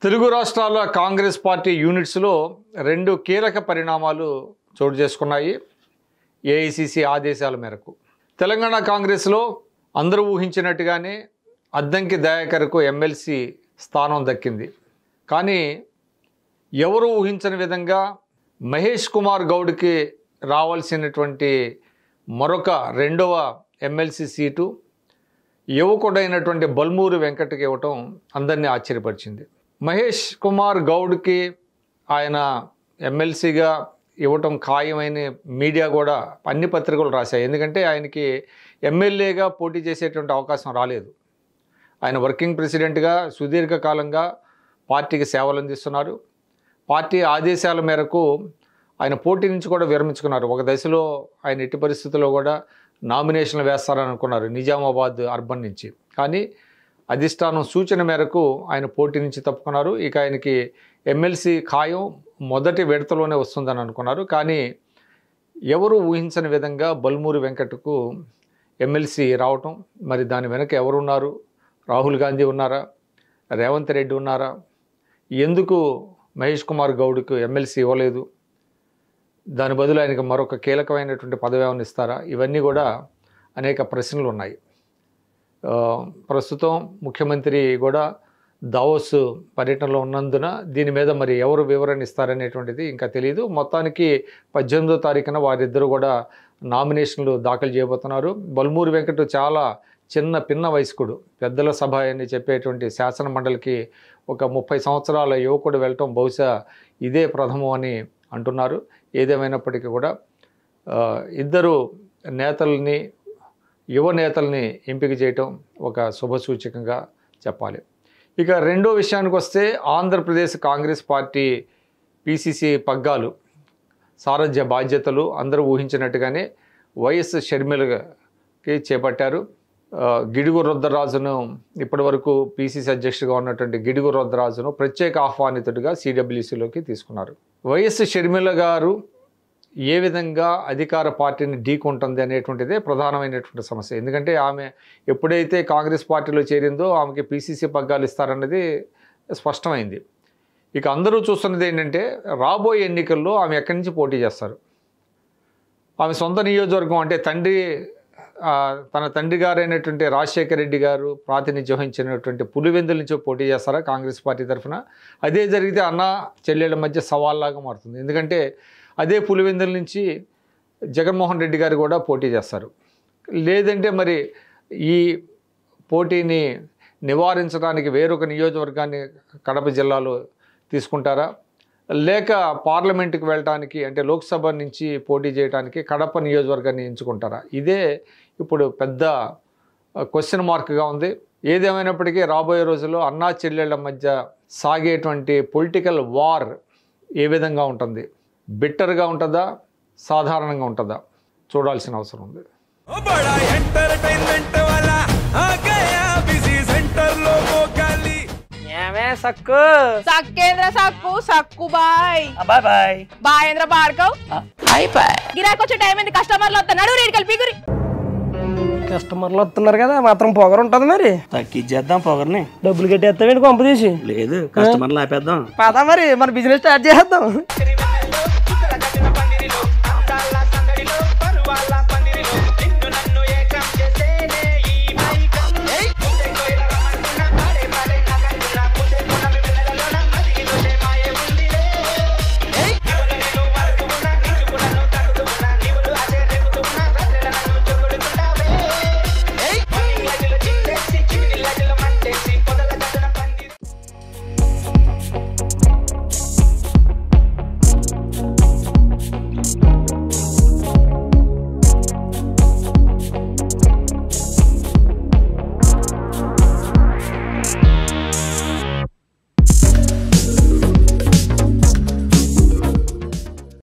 తెలుగు రాష్ట్రాల కాంగ్రెస్ పార్టీ యూనిట్స్లో రెండు కీలక పరిణామాలు చోటు చేసుకున్నాయి. ఏఐసిసి ఆదేశాల మేరకు తెలంగాణ కాంగ్రెస్లో అందరూ ఊహించినట్టుగానే అద్దంకి దయాకర్కు ఎమ్మెల్సీ స్థానం దక్కింది. కానీ ఎవరు ఊహించని విధంగా మహేష్ కుమార్ గౌడ్కి రావాల్సినటువంటి మరొక రెండవ ఎమ్మెల్సీ సీటు యువకుడైనటువంటి బల్మూరి వెంకట్కి ఇవ్వటం అందరినీ ఆశ్చర్యపరిచింది. మహేష్ కుమార్ గౌడ్కి ఆయన ఎమ్మెల్సీగా ఇవ్వటం ఖాయమైన మీడియా కూడా అన్ని పత్రికలు రాశాయి. ఎందుకంటే ఆయనకి ఎమ్మెల్యేగా పోటీ చేసేటువంటి అవకాశం రాలేదు. ఆయన వర్కింగ్ ప్రెసిడెంట్గా సుదీర్ఘకాలంగా పార్టీకి సేవలు అందిస్తున్నారు. పార్టీ ఆదేశాల మేరకు ఆయన పోటీ నుంచి కూడా విరమించుకున్నారు. ఒక దశలో ఆయన ఎట్టి పరిస్థితుల్లో కూడా నామినేషన్లు వేస్తారని అనుకున్నారు నిజామాబాద్ అర్బన్ నుంచి. కానీ అధిష్టానం సూచన మేరకు ఆయన పోటీ నుంచి తప్పుకున్నారు. ఇక ఆయనకి ఎమ్మెల్సీ ఖాయం మొదటి విడతలోనే వస్తుందని అనుకున్నారు. కానీ ఎవరు ఊహించని విధంగా బల్మూరి వెంకట్కు ఎమ్మెల్సీ రావటం, మరి దాని వెనక ఎవరున్నారు? రాహుల్ గాంధీ ఉన్నారా? రేవంత్ రెడ్డి ఉన్నారా? ఎందుకు మహేష్ కుమార్ గౌడ్కు ఎమ్మెల్సీ ఇవ్వలేదు? దాని బదులు ఆయనకు మరొక కీలకమైనటువంటి పదవి ఏమైనా ఇస్తారా? ఇవన్నీ కూడా అనేక ప్రశ్నలు ఉన్నాయి. ప్రస్తుతం ముఖ్యమంత్రి కూడా దావోస్ పర్యటనలో ఉన్నందున దీని మీద మరి ఎవరు వివరణ ఇస్తారనేటువంటిది ఇంకా తెలియదు. మొత్తానికి 18వ తారీఖున వారిద్దరూ కూడా నామినేషన్లు దాఖలు చేయబోతున్నారు. బల్మూరి వెంకట్ చాలా పిన్న వయస్కుడు, పెద్దల సభ అని చెప్పేటువంటి శాసన మండలికి ఒక 30 సంవత్సరాల యువకుడు వెళ్ళటం బహుశా ఇదే ప్రథమం అని అంటున్నారు. ఏదేమైనప్పటికీ కూడా ఇద్దరు నేతల్ని, యువ నేతల్ని ఎంపిక చేయటం ఒక శుభసూచకంగా చెప్పాలి. ఇక రెండో విషయానికి వస్తే ఆంధ్రప్రదేశ్ కాంగ్రెస్ పార్టీ పిసిసి పగ్గాలు, సారథ్య బాధ్యతలు అందరూ ఊహించినట్టుగానే వైఎస్ షర్మిలకి చేపట్టారు. గిడుగు రుద్రరాజును ఇప్పటివరకు పిసిసి అధ్యక్షుడిగా ఉన్నటువంటి గిడుగు రుద్రరాజును ప్రత్యేక ఆహ్వానితుడిగా సిడబ్ల్యూసిలోకి తీసుకున్నారు. వైఎస్ షర్మిల గారు ఏ విధంగా అధికార పార్టీని ఢీకొంటుంది అనేటువంటిదే ప్రధానమైనటువంటి సమస్య. ఎందుకంటే ఆమె ఎప్పుడైతే కాంగ్రెస్ పార్టీలో చేరిందో ఆమెకి పిసిసి పగ్గాలు ఇస్తారన్నది స్పష్టమైంది. ఇక అందరూ చూస్తున్నది ఏంటంటే రాబోయే ఎన్నికల్లో ఆమె ఎక్కడి నుంచి పోటీ చేస్తారు? ఆమె సొంత నియోజకవర్గం అంటే తన తండ్రి గారైనటువంటి రాజశేఖర రెడ్డి గారు ప్రాతినిధ్యం వహించినటువంటి పులివెందుల నుంచి పోటీ చేస్తారా కాంగ్రెస్ పార్టీ తరఫున? అదే జరిగితే అన్న చెల్లెళ్ళ మధ్య సవాల్లాగా మారుతుంది. ఎందుకంటే అదే పులివెందుల నుంచి జగన్మోహన్ రెడ్డి గారు కూడా పోటీ చేస్తారు. లేదంటే మరి ఈ పోటీని నివారించడానికి వేరొక నియోజకవర్గాన్ని కడప జిల్లాలో తీసుకుంటారా? లేక పార్లమెంటుకి వెళ్ళటానికి అంటే లోక్సభ నుంచి పోటీ చేయడానికి కడప నియోజకవర్గాన్ని ఎంచుకుంటారా? ఇదే ఇప్పుడు పెద్ద క్వశ్చన్ మార్క్గా ఉంది. ఏదేమైనప్పటికీ రాబోయే రోజుల్లో అన్నా చెల్లెళ్ళ మధ్య సాగేటువంటి పొలిటికల్ వార్ ఏ విధంగా ఉంటుంది? బిట్టర్గా ఉంటుందా, సాధారణంగా ఉంటుందా? చూడాల్సిన అవసరం ఉంది. సక్కు సక్కేంద్ర సక్కు సక్కు బాయ్ బాయ్ బాయ్ బాయేంద్ర భార్గవ్ బాయ్ బాయ్. గిరాకి వచ్చే టైం ఏంది? కస్టమర్లు వస్తున్నాడు, రేటు కలిపి గురి. కస్టమర్లు వస్తున్నారు కదా, మాత్రం పొగరు ఉంటుంది. మరి తగ్గించేద్దాం పొగర్ని. డబ్బులు కట్టేస్తావేంటి కొంప తీసి? లేదు, కస్టమర్లు ఆపేద్దాం. పదా మరి మన బిజినెస్ స్టార్ట్ చేద్దాం.